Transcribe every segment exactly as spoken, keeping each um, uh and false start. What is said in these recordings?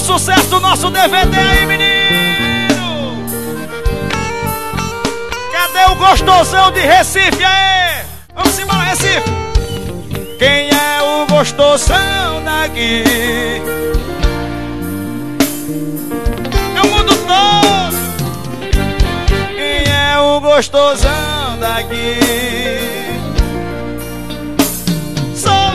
sucesso do nosso D V D aí, menino. Cadê o gostosão de Recife aí? Vamos embora, Recife. Quem é o gostosão daqui? É o mundo todo. Quem é o gostosão daqui? Sou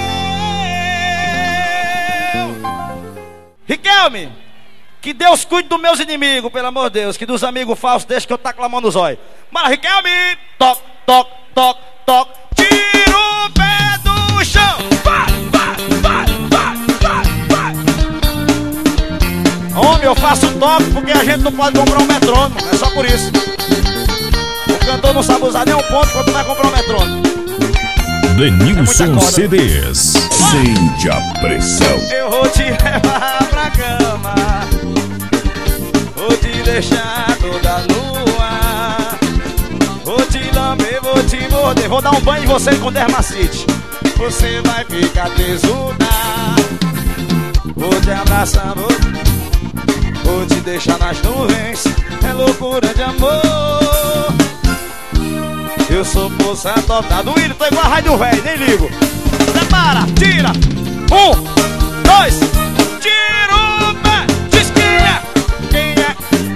eu. Riquelme, que Deus cuide dos meus inimigos, pelo amor de Deus. Que dos amigos falsos deixa que eu taco a mão no zóio. Bora, Riquelme. Toc, toc, toc, toc. Tira o pé do chão. Vai, vai, vai, vai, vai, vai. Homem, eu faço toque porque a gente não pode comprar um metrônomo. É só por isso. O cantor não sabe usar nem um ponto quando vai comprar um metrônomo. Denilson é C Ds. Sente a pressão. Eu vou te levar pra cama, vou te deixar toda nua, vou te lamber, vou te morder, vou dar um banho em você com dermacite. Você vai ficar tesuda, vou te abraçar, vou, vou te deixar nas nuvens. É loucura de amor. Eu sou força total. Do Willian, tô igual a rádio velho, nem ligo. Prepara, tira. Um, dois. Tira o pé. Diz quem é. Quem é?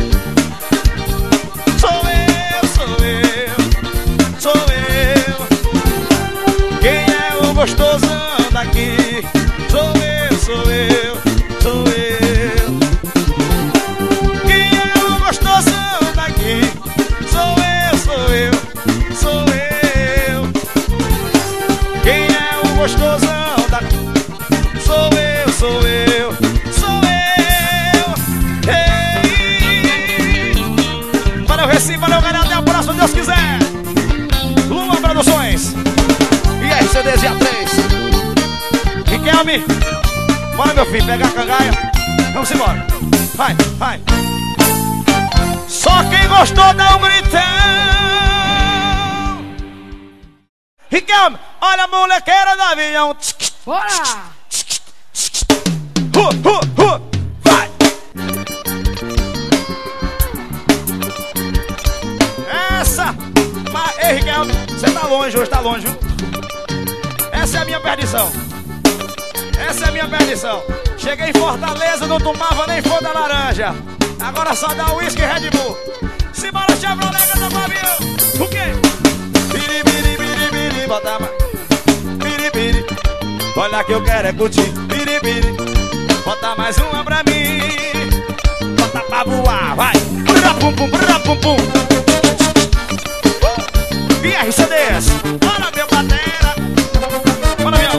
Sou eu, sou eu. Sou eu. Quem é o gostosão daqui? Sou eu, sou eu. Sou eu. Quem é o gostosão daqui? Sou eu, sou eu. Sou eu. Quem é o gostosão da... Sou eu, sou eu, sou eu. Ei. Valeu, Recife, valeu, galera. Até a próxima, se Deus quiser. Luma Produções e R C D Z A três. Riquelme, bora, meu filho, pegar a cangaia. Vamos embora. Vai, vai. Só quem gostou dá um gritão. Riquelme, olha a molequeira do avião. Bora! Uh, uh, uh, vai! Essa! Mas, ei, Riquelme, você tá longe hoje, tá longe, viu? Essa é a minha perdição. Essa é a minha perdição. Cheguei em Fortaleza, não tomava nem flor da laranja. Agora só dá uísque e Red Bull. Simbora, Chevrolet, canta com o avião. O quê? Biri, biri, biri, biri, bota mais. Biri, biri. Olha que eu quero é curtir. Biri, biri. Bota mais uma pra mim. Bota pra voar, vai. Brrra, pum, pum, brrra, pum, pum. Uh! E R C Ds. Bora, meu batera. Bora, meu.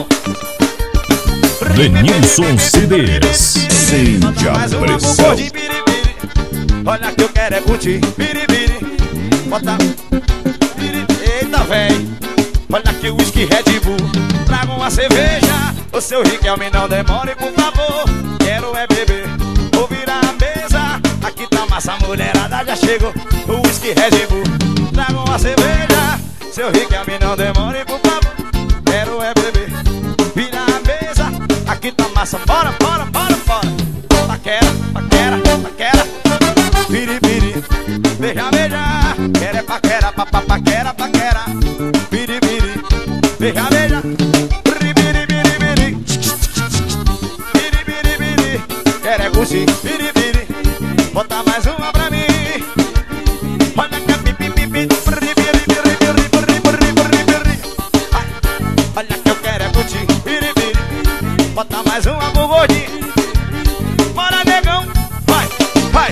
Denilson C Ds. Sente a pressão. Olha que eu quero é curtir. Biri, biri. Bota. Biri. Eita, véi. Olha que o whisky Red Bull. Traga uma cerveja. O seu Riquelme, não demore, por favor. Quero é beber. Vou virar a mesa. Aqui tá massa, mulherada já chegou. O whisky Red Bull. Traga uma cerveja. Seu Riquelme, não demore, por favor. Quero é beber. Virar a mesa. Aqui tá massa, bora, bora, bora, bora. Paquera, paquera, paquera. Biri, biri, beija, beija. Quero é paquera, papá, paquera, paquera. Biri, biri, beija, beija. Biri, biri, biri, biri. Biri, biri, biri. Quero é curtir. Biri, biri. Bota mais uma pra mim. Olha que é pipi, pipi. Biri, biri, biri, biri, biri, biri, biri, biri. Olha que eu quero é curtir. Biri, biri. Bota mais uma pro gordinho. Bora, negão. Vai, vai.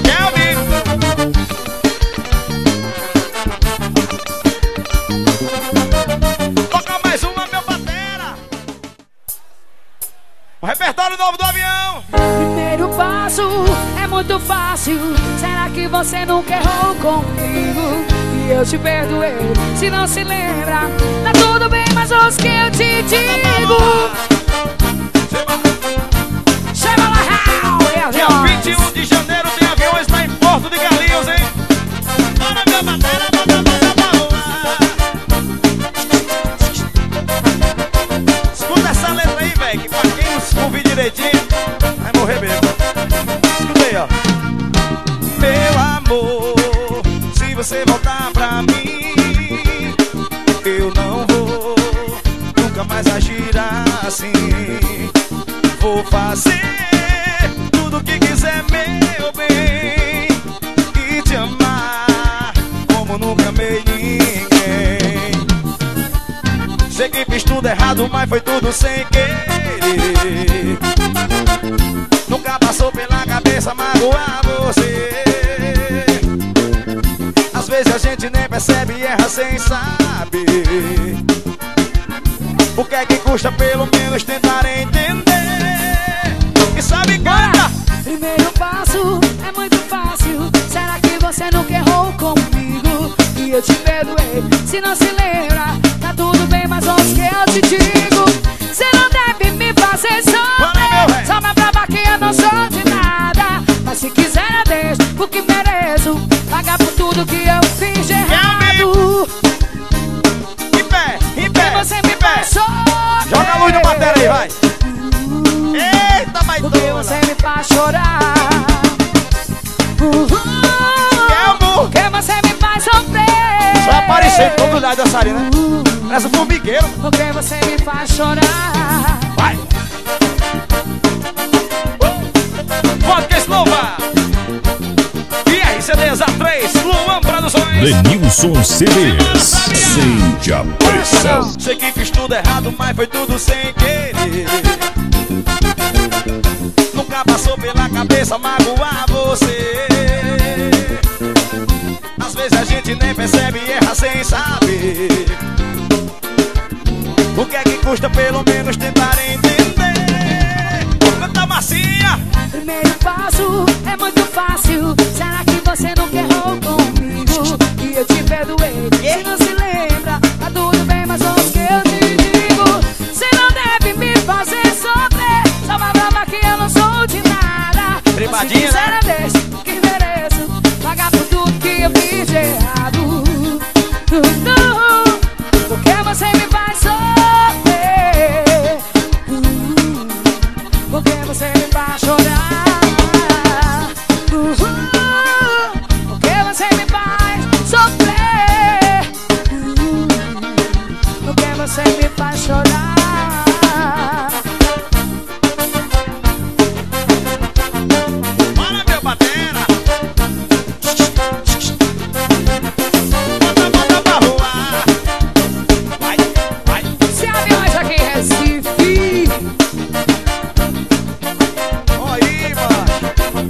Toca mais uma, meu batera. O repertório novo do avião. Primeiro passo é muito fácil. Será que você nunca errou comigo? E eu te perdoei, se não se lembra. Tá tudo bem, mas ouça que eu te digo. Chega lá, dia vinte e um de janeiro tem aviões lá em Porto de Galinhos, hein? Bora, meu batera, bota, bota, bota. Escuta essa letra aí, velho, que pra quem não ouvir direitinho vai morrer. morrer mesmo. Escuta aí, ó. Meu amor, se você voltar pra mim, eu não vou nunca mais agir assim. Vou fazer tudo que quiser, meu bem, e te amar como nunca amei ninguém. Sei que fiz tudo errado, mas foi tudo sem querer. Nunca passou pela cabeça magoar você. Às vezes a gente nem percebe e erra sem saber. O que é que custa pelo menos tentar entender? E sabe, canta! Primeiro passo é muito fácil. Será que você nunca errou comigo? E eu te perdoei. Se não se lembra, tá tudo bem, mas ouça que eu te digo. Você não deve me fazer sofrer. Só me prova que eu não sou de nada. Mas se quiser eu deixo, porque mereço pagar por tudo que eu fiz de errado. Em pé, em pé, porque você me faz sofrer. joga a luz na matéria aí, vai. Eita, vai porque você me faz chorar. amor, porque você me faz sofrer. só aparecer em todo lugar dançarina, né? Parece um formigueiro. Porque você me faz chorar. Vai. Vodka Slova e R C Ds A três, Luan Produções. Denilson C Ds. Sente a pressão. Sei que fiz tudo errado, mas foi tudo sem querer. Nunca passou pela cabeça magoar você. Às vezes a gente nem percebe e erra sem saber. O que é que custa pelo menos tentar entender? Canta massinha. Primeiro passo é muito fácil. Será que você nunca errou comigo? E eu te perdoei. Se não se lembra, tá tudo bem, mas ouça que eu te digo. Você não deve me fazer sofrer. Só uma prova que eu não sou de nada. Primadinha, mas se quiser, né? eu deixo, que mereço pagar por tudo que eu fiz de errado. Porque você me faz sofrer. Porque você me faz chorar. Porque você me faz sofrer. Porque você me faz chorar. Bora, meu batera. Bota, bota pra voar. Vai, vai. Se aviões aqui em Recife. Aí, mano.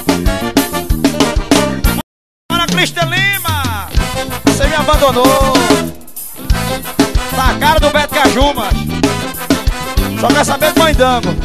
Bora, Cristian Lima. Você me abandonou. Tá a cara do Beto Caju, macho. Só quer saber do Mandango.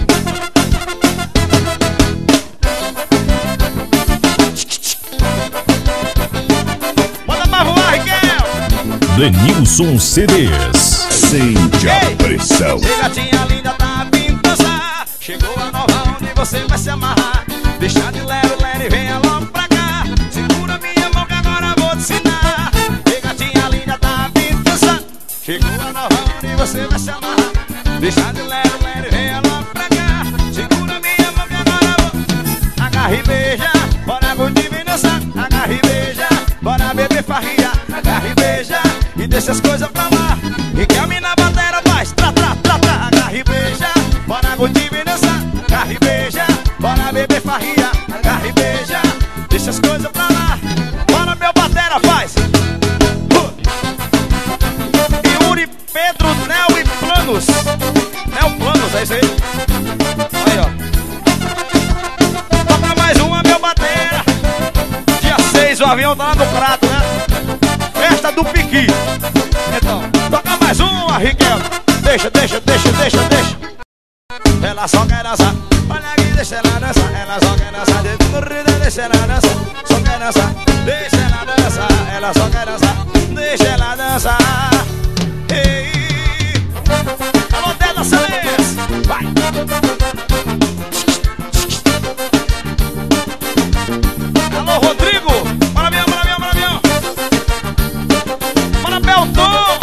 Bota pra voar, Riquel. Denilson C Ds. Sente a pressão. Se gatinha linda tá vindo dançar, chegou a nova onde você vai se amarrar. Deixa de lero, lero e venha logo pra cá. Segura minha mão que agora vou te ensinar. Se gatinha linda tá vindo dançar, chegou a nova onde você vai se amarrar. Deixa de lero, lero e venha logo pra cá. Segura minha mão que agora vou. Agarra e beija, bora curtir e dançar. Agarra e beija, bora beber farria. Agarra e beija e deixa as coisas pra lá. E que a mina batera faz tra, tra, tra, tra. Agarra e beija, bora curtir e dançar. Agarra e beija, bora beber farria. Agarra e beija, deixa as coisas pra lá. Bora, meu batera faz. Uh. Yuri, Pedro, Nel e Planos. Nel Planos, é isso aí. Aí, ó. Toca mais uma, meu batera. Dia seis o avião tá lá no prato, né? Festa do Piqui. Então, toca mais uma, Riquel. Deixa, deixa, deixa, deixa, deixa. Ela só quer dançar. Olha aqui, deixa ela dançar. Ela só quer dançar. Deixa ela dançar. Só quer dançar. Deixa ela dançar. Ela só quer dançar. Deixa ela dançar. Ei. Alô, Dela Salles. Vai. Alô, Rodrigo. Bora, avião, bora, avião, bora, avião. Bora, Belton.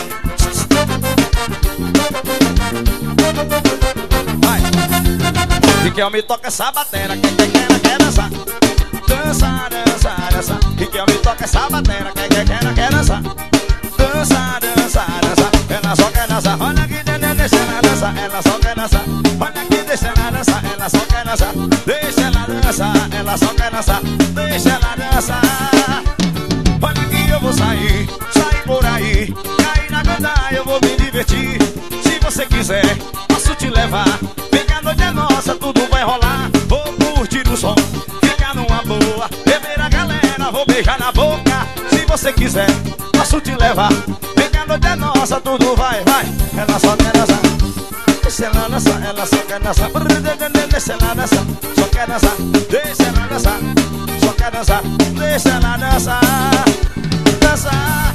Vai. Riquel me toca essa batera, quer, quer, quer, quer dançar. Dança, dança, dança. Riquel me toca essa batera, quer, quer, quer, quer dançar. Dança, dança, dança. Ela só quer dançar. Olha aqui, deixa ela dançar. Ela só quer dançar. Olha aqui, deixa ela dançar. Ela só quer dançar. Deixa ela dançar. Ela só quer dançar. Deixa ela dançar. Olha aqui, eu vou sair, sair por aí. Cair na gandaia, eu vou me divertir. Se você quiser, posso te levar. Vem que a noite é nossa, tudo vai rolar. Vou curtir o som, ficar numa boa. Beber a galera, vou beijar na boca. Se você quiser, posso te levar. Vem que a noite é nossa, tudo vai, vai. Ela só quer dançar. Deixa ela dançar, ela só quer dançar. Deixa ela dançar, só quer dançar. Deixa ela dançar, só quer dançar. Deixa ela dançar, dançar.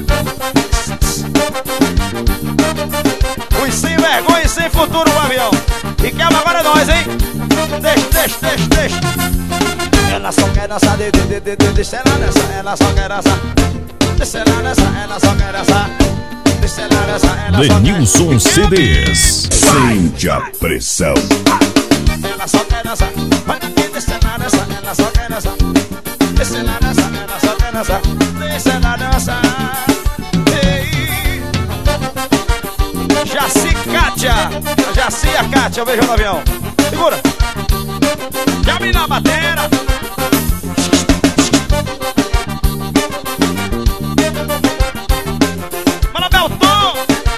Os sem vergonha e sem futuro, o avião. E quer agora é nós, hein? Deixa, deixa, deixa, deixa. Ela só quer dançar, de, de, de, de, deixa ela dançar. Ela só quer dançar. Deixa ela dançar, ela só quer dançar. Deixa ela dançar, ela só quer. Denilson C Ds. Sente a pressão. Ela só quer dançar. Olha aqui, deixa ela dançar. Ela só quer dançar. Deixa ela dançar, ela só quer dançar. Deixa ela dançar. Ei. Jaci Kátia. Jaci e a Kátia, beijo no avião. Segura. Chame na batera. Bora, Belton.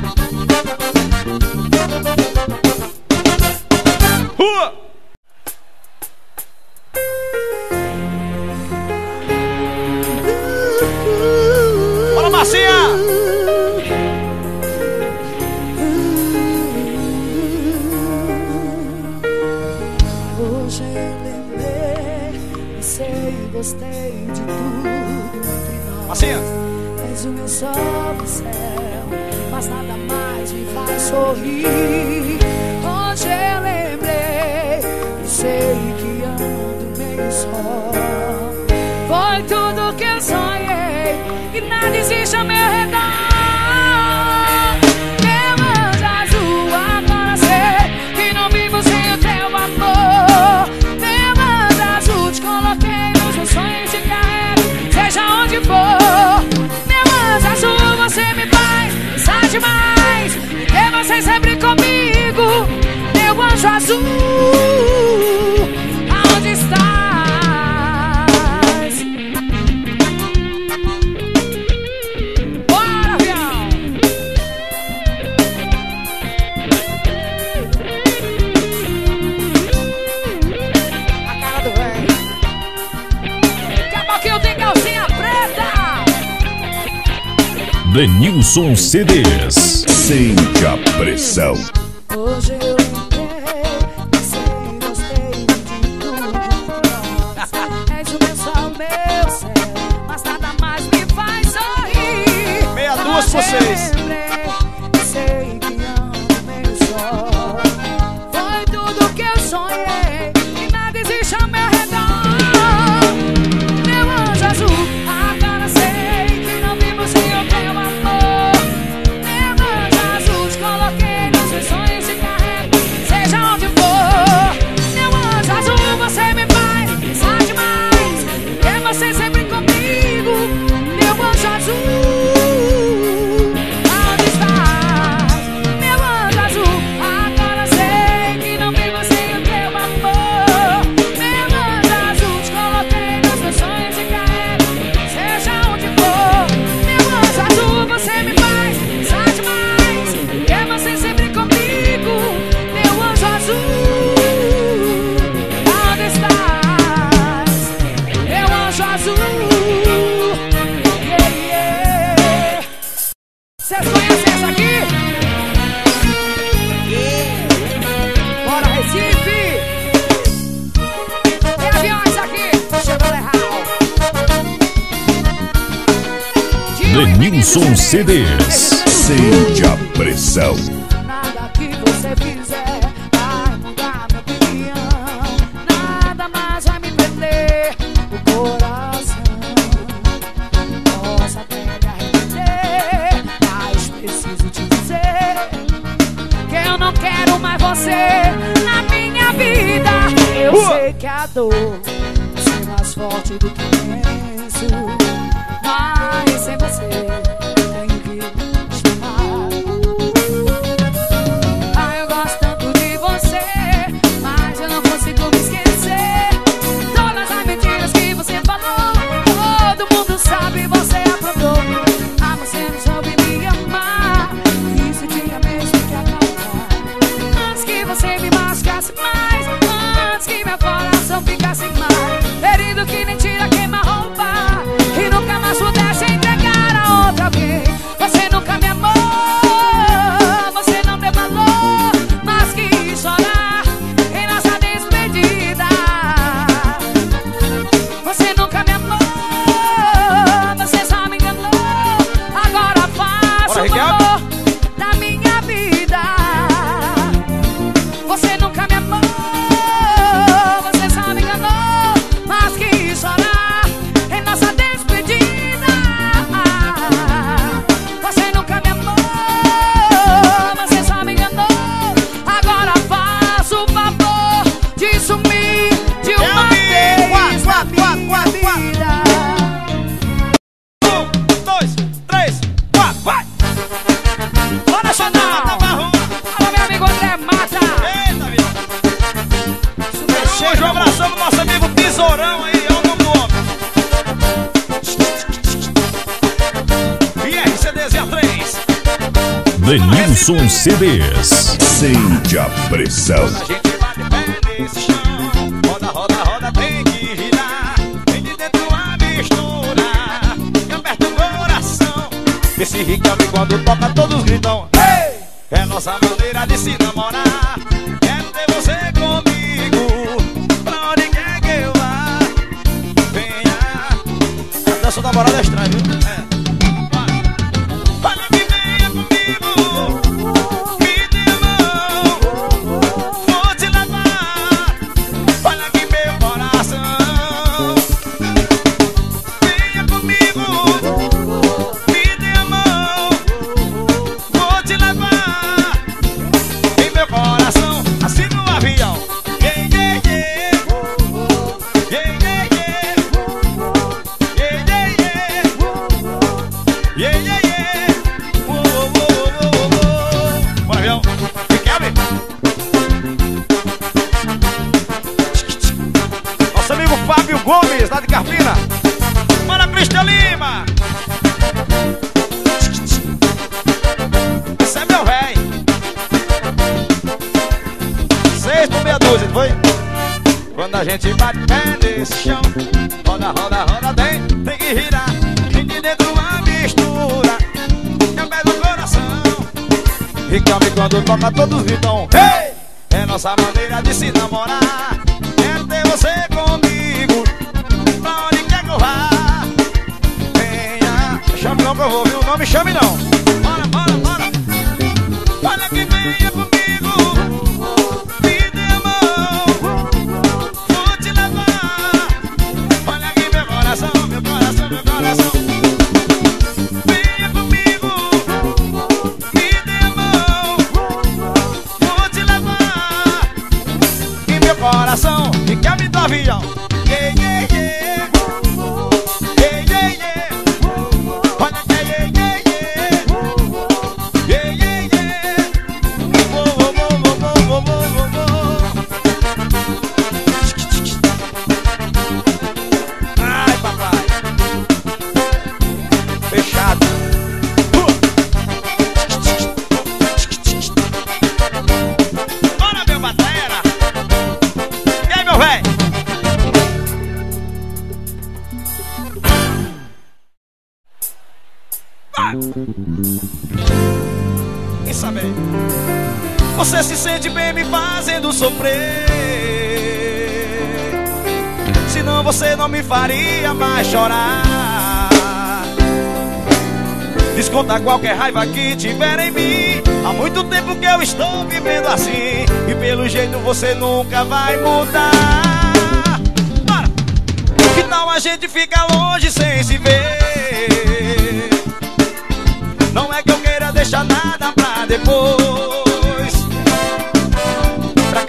Rua. Bora, Marcinha. Hoje eu lembrei, pensei, gostei de tudo entre nós. Marcinha. És o meu sol do céu, mas nada mais me faz sorrir. Hoje eu lembrei, sei que ando meio só. Foi tudo que eu sonhei e nada existe ao meu redor. Meu anjo azul, agora sei que não vivo sem o teu amor. Meu anjo azul, te coloquei nos meus sonhos, te carrego, seja onde for. Meu anjo azul, você me faz pensar demais, porque você sempre comigo. Meu anjo azul, aonde estás? Bora, avião! A cara do velho. Daqui a pouquinho tem calcinha preta. Denilson C Ds. Sente a pressão. Hoje eu lembrei, pensei, gostei de tudo entre nós. És o meu sol, meu céu, mas nada mais me faz sorrir. Meia duas por Hoje eu seis. lembrei, sei que ando meio só. Foi tudo que eu sonhei e nada existe ao meu redor. Meu anjo azul, agora sei que não vivo sem o teu amor. Meu anjo azul, te coloquei nos meus sonhos, te carrego, seja onde for. Meu anjo azul, você me faz pensar demais, porque você sempre comigo. Meu anjo azul, aonde estás? Meu anjo azul, agora sei que não vivo sem o teu amor. Meu anjo azul, te coloquei nos meus sonhos, te carrego, seja onde for. Meu anjo azul, você me faz pensar demais, porque você sempre comigo. Meu anjo azul, aonde estás? Meu anjo azul, yeah, yeah. Vocês conhecem essa aqui? Bora, Recife! Tem aviões aqui! Chegou legal! Denilson C Ds. Sente a pressão. Nada que você fizer vai mudar minha opinião. Nada mais vai me prender o coração. Posso até me arrepender, mas preciso te dizer que eu não quero mais você na minha minha vida. Eu uh. sei que a dor vai ser mais forte do que penso, mas sem você tenho que chamar. Ah, eu gosto tanto de você, mas eu não consigo me esquecer. Todas as mentiras que você falou, todo mundo sabe, você aprontou. Ah, você não soube me amar, isso tinha mesmo que acabar. Antes que você me machucasse mais, antes que meu coração ficasse mais ferido que nem tira queima-roupa, e nunca mais pudesse entregar a outra alguém. Você nunca me amou, você não deu valor, mas quis chorar em nossa despedida. Você nunca me amou, você só me enganou. Agora faço o favor da minha vida. Você nunca me amou, você só me enganou, mas quis chorar em nossa despedida. Você nunca me amou, você só me enganou. Agora faço o favor de sumir de uma vez da minha vida. Um, dois, três, quatro, vai! Bora, Xandão! Fala, meu amigo André Mata! Eita, vida! Hoje um abração pro nosso amigo Tesourão aí, é o nome do homem. I R C D Z três. Denilson C Ds. Sente a pressão. A gente bate pé nesse chão. Roda, roda, roda, tem que girar. Vem de dentro a mistura e aperta o coração. Esse Riquelme quando toca todos gritam. Hey! É nossa maneira de se namorar. Quero ter você comigo, pra onde quer que eu vá. Venha. A dança da namorada é estranha, viu? É. Vai. Olha que venha comigo, me dê a mão, vou te levar. Olha que meu coração. Venha comigo, me dê a mão, vou te levar. Em meu coração, assim no avião. Yeah, yeah, yeah. Yeah, yeah, yeah. Yeah, yeah, yeah. Yeah, yeah, yeah. Oh, oh, oh, oh, oh, oh. Bora, avião. Riquelme. Nosso amigo Fábio Gomes, lá de Carpina. Bora, Cristian Lima. Esse é meu véi. Seis por meia dúzia, não foi? Quando a gente bate pé nesse chão, roda, roda, roda, tem, tem que girar. Tem de dentro uma mistura, é o pé do coração. Riquelme quando toca todos gritam. Hey! É nossa maneira de se namorar. Quero ter você comigo, pra onde quer que eu vá. Venha, chame não que eu vou ouvir o nome, chame não. Bora, bora, bora. Olha que venha comigo, me dê a mão, vou te levar. Olha aqui meu coração, meu coração, meu coração. Venha comigo, me dê a mão, vou te levar. E meu coração, e quer me dar avião. Yeah, yeah, yeah. Yeah, yeah, yeah. Olha que yeah, yeah, yeah. Yeah, yeah, yeah. Oh, oh, oh, oh, oh, oh, oh, oh, oh. Ai, papai. Fechado. Uh. Bora, meu batera. E aí, meu véi? Vai. Quem sabe aí? Você se sente bem me fazendo sofrer. Senão você não me faria mais chorar. Desconta qualquer raiva que tiver em mim. Há muito tempo que eu estou vivendo assim, e pelo jeito você nunca vai mudar. Bora! Que tal a gente ficar longe sem se ver? Não é que eu queira deixar nada pra depois. Pra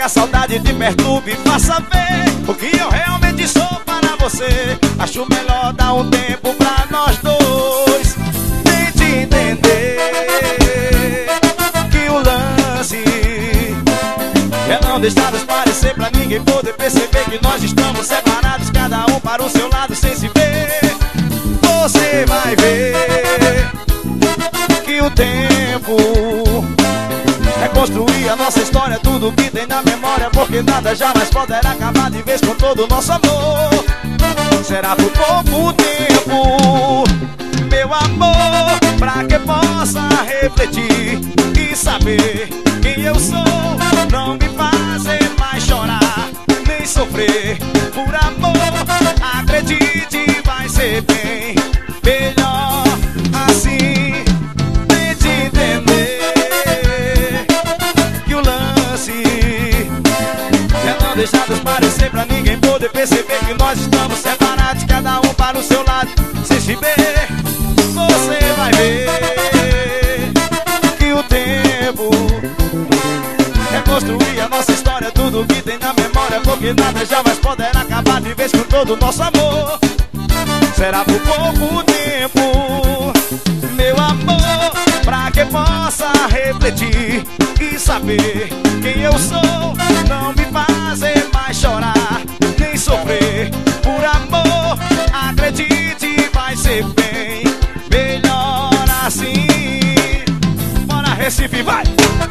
traga saudade, te perturbe e faça ver o que eu realmente sou para você. Acho melhor dar um tempo pra nós dois. Tente entender que o lance é não deixar transparecer pra ninguém poder perceber que nós estamos separados, cada um para o seu lado sem se ver. Você vai ver que o tempo é construir a nossa história, tudo que tem na memória, porque nada jamais poderá acabar de vez com todo o nosso amor. Será por pouco tempo, meu amor, pra que possa refletir e saber quem eu sou. Não me fazer mais chorar, nem sofrer por amor. Acredite, vai ser bem melhor assim. Tente entender que o lance é não deixar transparecer pra ninguém poder perceber que nós estamos separados, cada um para o seu lado sem se ver. Você vai ver que o tempo é construir a nossa história, tudo que tem na memória, porque nada jamais poderá acabar de vez com todo o nosso amor. Será por pouco tempo, meu amor, pra que possa refletir e saber quem eu sou. Não me fazer mais chorar, nem sofrer por amor. Acredite, vai ser bem melhor assim. Bora Recife, vai!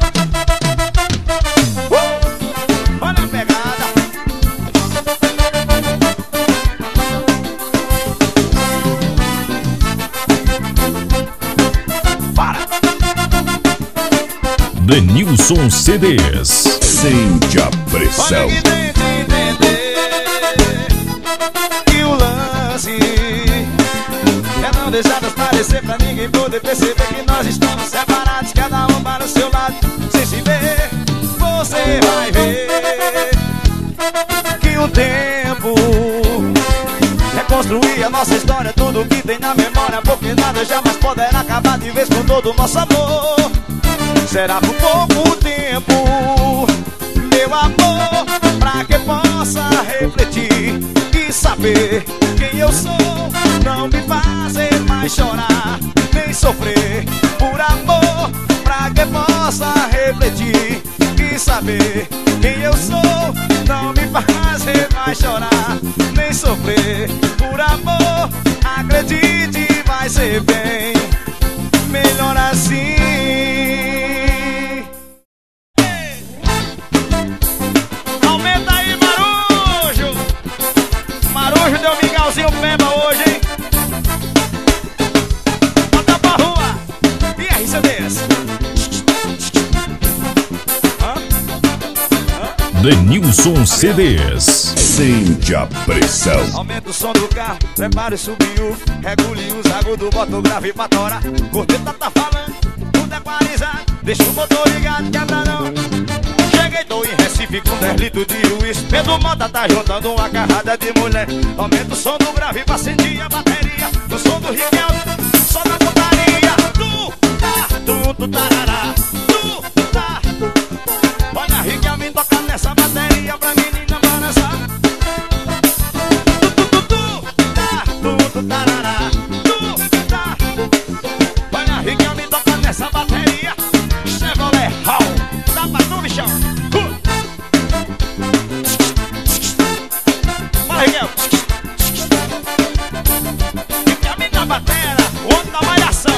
Olha a pegada. Para. Denilson C Ds. Sente a pressão. Olha que tem de entender que o lance é não deixar transparecer pra ninguém poder perceber que nós estamos separados, cada um para o seu lado sem se ver. Você vai ver que o tempo é construir a nossa história, tudo que tem na memória, porque nada jamais poderá acabar de vez com todo o nosso amor. Será por pouco tempo, meu amor, pra que possa refletir e saber quem eu sou. Não me fazer mais chorar, nem sofrer por amor, pra que possa refletir e saber quem eu sou. Não me fazer mais chorar, nem sofrer por amor. Acredite, vai ser bem melhor assim. Aumenta aí, Marujo. Marujo deu mingauzinho peba hoje, hein? Bota pra rua. E R C Ds. Denilson C Ds. Sente a pressão. Aumenta o som do carro, prepare o subiu, regule os agudos, bota o grave pra torar. Corneta tá falando, tudo equalizado, deixa o motor ligado, quebra não. Cheguei, tô em Recife com dez litros de uísque. Pedro Mota tá juntando uma carrada de mulher. Aumenta o som do grave pra sentir a bateria. No som do Riquelme, só na putaria. Tu, tá, tu, tu, tarará. Tu, tá. Olha a Riquelme toca nessa bateria pra menina balançar. Tu, tu, tu, tu, tá, tu, tu, tarará. Tu, tá. Olha a Riquelme toca nessa bateria. Chevrolet Hall, dá pra tu, bichão. Bora, Riquelme. Riquelme na batera, o outro na malhação.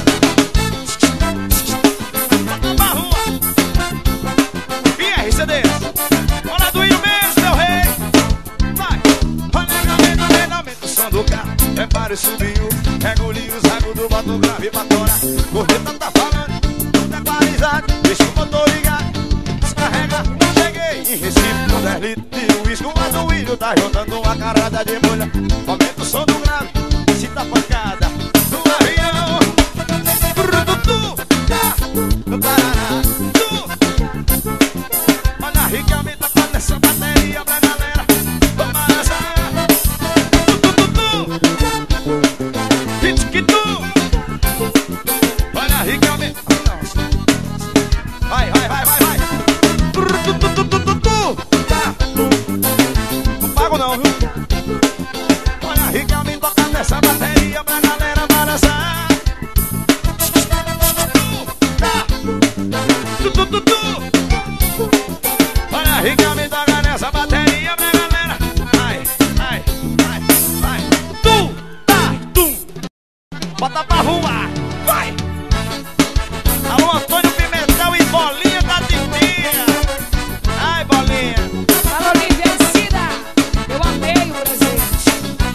Bota pra rua. E R C Ds. Bora do Ilho mesmo, meu rei. Vai. Olha, aumenta, aumenta, aumenta o som do carro. Prepare o subiu, regule os agudos, bota o grave pra torar. Corneta tá falando, tudo equalizado, deixa o motor ligado, descarrega. Cheguei em Recife com dez litros de uísque. O do Ilho tá juntando uma carada de mulher. Aumenta o som do grave, sinta a pancada do avião. Brututu, tá, no Paraná. Tu. Olha a Riquelme toca nessa bateria pra galera. Vamos balançar. Olha a Riquelme. Vai, vai, vai, vai, vai. Riquelme toca nessa bateria pra galera. Ai, ai, ai, ai. Tum, tá, tum. Bota pra voar, vai. Alô, Antônio Pimentel e Bolinha da Titia. Ai, Bolinha. Alô, Lívia e Cida, eu amei o presente.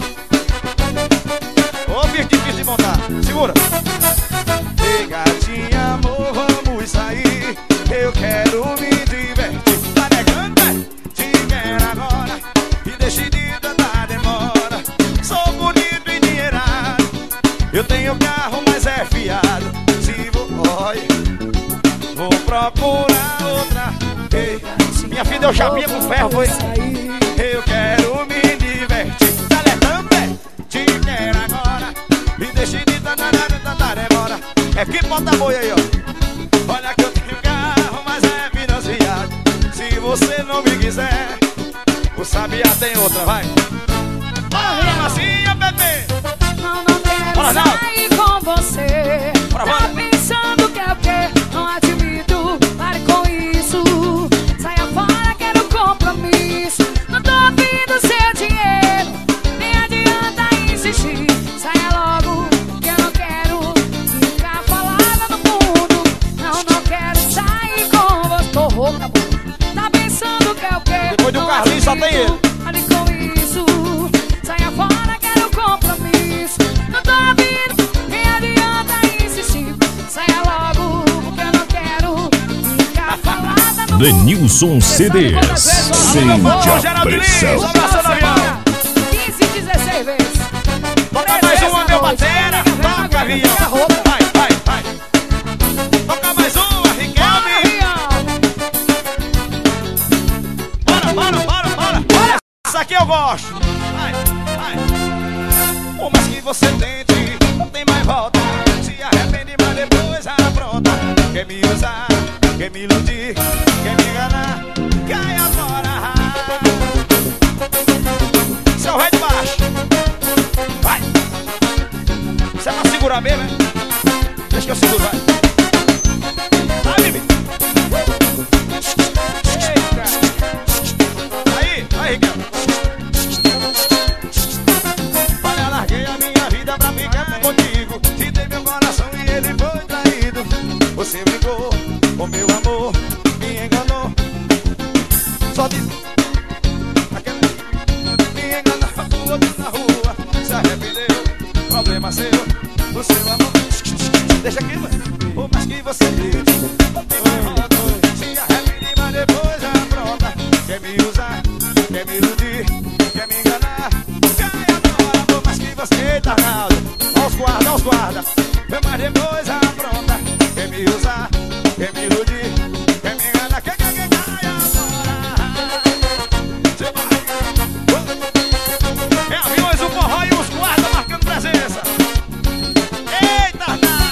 Ô, bicho difícil de montar, segura. Ei, gatinha, amor, vamos sair. Eu quero me divertir. Tá negando, né? Te quero agora. E decidida da demora. Sou bonito e dinheirado. Eu tenho carro, mas é fiado. Se vou, olha, vou procurar outra. Ei, minha filha deu chapinha com ferro, foi? Eu quero me divertir. Tá negando, né? Te quero agora. E decidida da demora. É que bota boi aí, ó. Olha que eu tenho carro, mas é financiado. Se você não me quiser, o Sabiá tem outra, vai. Bora, massinha, bebê. Não, não quero Bora, sair com você. Bora, Tá bora. pensando que é o quê? Não admito, pare com isso. Saia fora, quero compromisso. Não tô ouvindo seu dinheiro. Nem adianta insistir. Saia logo, que eu não quero ficar falada no mundo. Não, não quero sair com você. Tô rouca, pô. Tá pensando que é o quê? Depois do Não Carlinhos só admito, tem ele. pare com isso. Saia fora, quero compromisso. Não tô ouvindo, nem adianta insistir. Saia logo, porque eu não quero ficar falada no mundo. Denilson C Ds. Sente a pressão. Só abraçando o avião. quinze, dezesseis vezes. Toca mais uma, meu batera. Toca, avião. Vai, vai, vai. Toca mais uma, Riquelme. Bora, bora, bora, bora. Bora. Isso aqui eu gosto. Vai, vai. Por mais que você tente, não tem mais volta. Se arrepende, mas depois apronta. Quer me usar, quer me iludir, quer me enganar. Cai agora. Seu rei de baixo. Vai. Você é pra segurar mesmo, né? Deixa que eu seguro, vai. Vai, Bibi. Eita. Aí, aí, Riquelme. Olha, larguei a minha vida pra ficar contigo. Te dei meu coração e ele foi traído. Você brincou com meu amor, me enganou. Só disse me enganava com outro na rua. Se arrependeu, problema seu, o seu amor. Deixa aqui, mano. Por mais que você diz, não tem mais volta. Se arrepende, mas depois apronta. Quer me usar, quer me iludir, quer me enganar. Cai agora, por mais que você tá errado. Aos guarda, aos guarda. Mas depois apronta. Quer me usar, quer me iludir, quer me enganar. Quer, quer, quer, cai agora. Você vai. É aviões, o forró e os guardas marcando presença. Eita,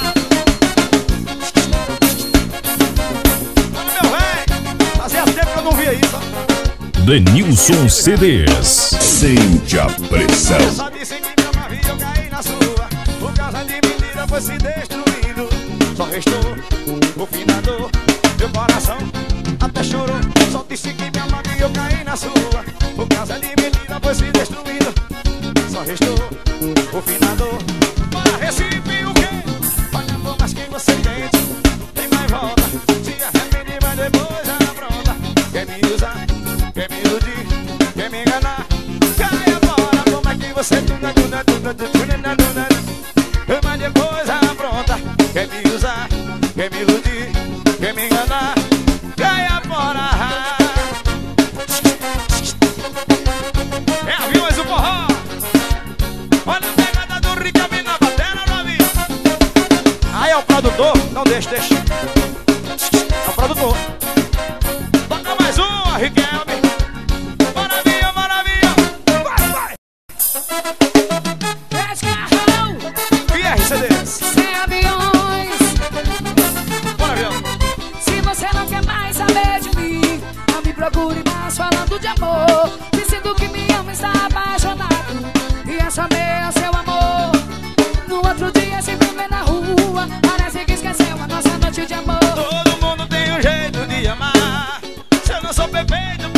olha, meu véi. Fazia tempo que eu não via isso, ó. Denilson C Ds. Sente a pressão. Eu só disse que me amava e eu caí na sua. Por causa de mentira foi se destruindo. Só restou o fim da dor. Meu coração até chorou. Só disse que me amava e eu caí na sua. Por causa de mentira foi se destruindo. Só restou o fim da dor. Para Recife o quê? Olha, por mais que você tente, tem mais volta. Se arrepende, mas depois apronta. Quer me usar, quer me iludir, quer me enganar. Cai agora, por mais que você tuna, tuna, tuna, tuna, tuna, tuna. Mas depois apronta. Quer me usar, quer me iludir, quer me enganar. Cai agora. É aviões o forró. Olha a pegada do Riquelme na batera no avião. Aí é o produtor, não deixa, deixa. É o produtor. Toca mais uma, Riquelme. Bora avião, bora avião. Vai, vai. Escarrão, E R C Ds. sem aviões. Bora avião. Se você não quer mais saber de mim, não me procure mais falando de amor. Dizendo que me ama, está apaixonado e é só meu seu amor. No outro dia se me vê na rua, parece que esqueceu a nossa noite de amor. Todo mundo tem um jeito de amar. Se eu não sou perfeito,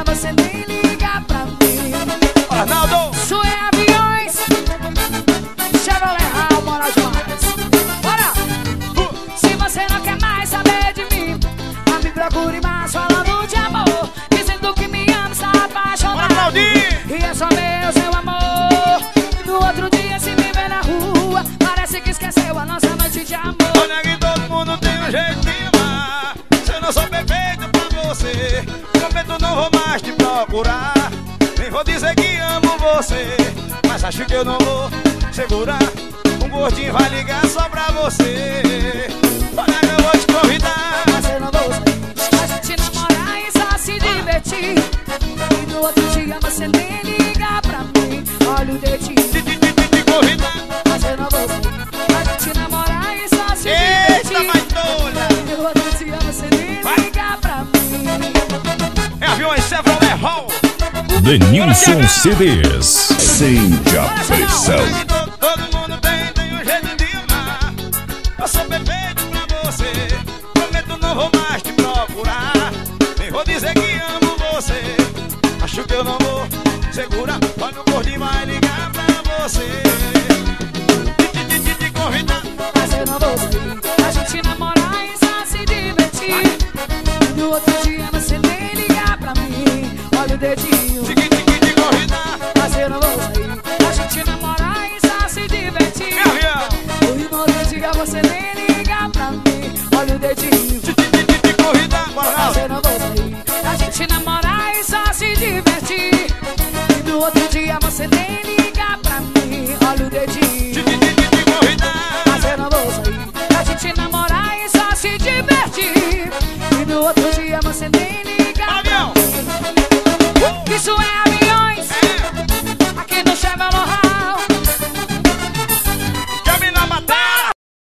você nem liga pra mim. Arnaldo! Isso é aviões, Chevrolet Raul, Moraes mais. Bora! Se você não quer mais saber de mim, não me procure mais falando de amor, dizendo que me ama, está apaixonado. E é só meu seu amor. E no outro dia se me vê na rua, parece que esqueceu a nossa noite de amor. Olha que todo mundo tem um jeito de amar. Se eu não sou perfeito pra você, prometo não vou mais te procurar. Nem vou dizer que amo você, mas acho que eu não vou segurar. Um gordinho vai ligar só pra você. Olha que eu vou te convidar. Mas eu não vou sair, a gente namorar e só se divertir. E no outro dia você nem liga pra mim. Olha o dedinho. Te, te, te, te, te convidar. Mas eu não vou sair, a gente namorar e só se Eita, divertir. mais tola. E no outro dia você nem liga pra mim. É aviões Chevrolet Hall. Denilson C Ds. Sente a pressão. Todo, todo mundo tem, tem um jeito de amar. Eu sou perfeito pra você, prometo não vou mais te procurar. Nem vou dizer que amo você, acho que eu não vou segurar. Olha o gordinho vai ligar pra você. Te, te, te, te convidar. Mas eu não vou sair, a gente namorar e só se divertir. E no outro dia você nem liga pra mim. Olha o dedinho. Te, te, te, te convidar. Mas eu não vou sair, a gente namorar e só se divertir. Meu avião. E no outro dia você nem liga pra mim. Olha o dedinho. Te, te, te, te, te convidar. Bora, Mas eu não vou sair, a gente namorar e só se divertir. E no outro dia você nem